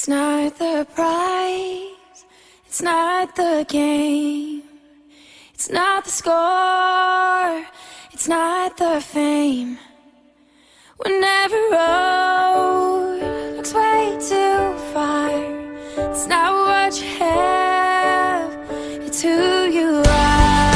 It's not the prize, it's not the game, it's not the score, it's not the fame. Whenever road looks way too far, it's not what you have, it's who you are.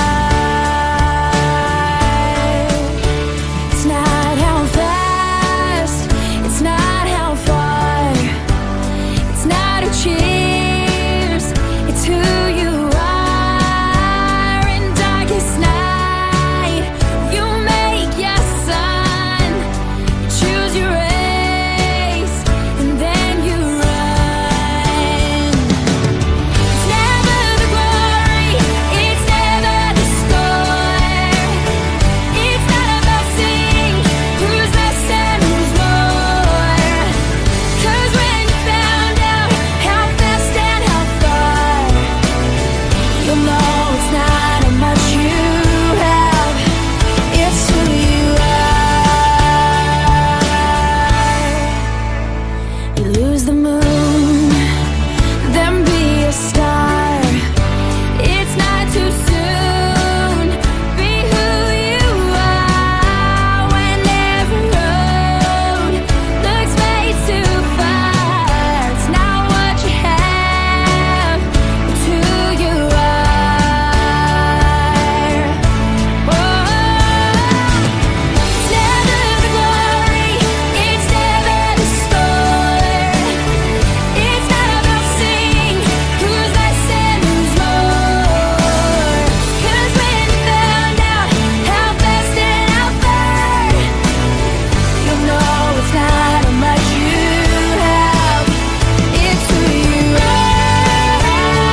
It's not how fast, it's not how far, it's not who cheers, it's who you are. In darkest night, you make your sun, you choose your race, and then you run. It's never the glory, it's never the score, it's not about seeing who's less and who's more. 'Cause when you found out how fast and how far, you'll know it's not how much you have, it's who you are. You lose the moon, then be a star. It's not too soon, be who you are. Whenever road looks way too far, it's not what you have, it's who you are. It's never the glory, it's never the score, it's not about seeing who's less and who's more. 'Cause when you found out how fast and how far, you'll know it's not how much you have, it's who you are.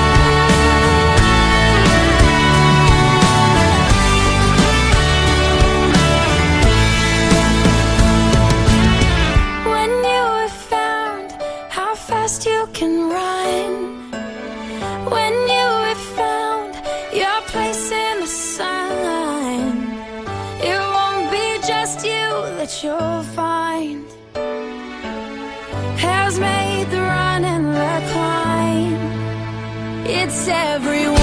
When you have found how fast you can run, when you have found your place in the sun, it won't be just you that you'll find has made the run and the climb. It's everyone.